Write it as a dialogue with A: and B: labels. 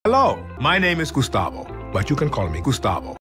A: Hello, my name is Gustavo, but you can call me Gustavo.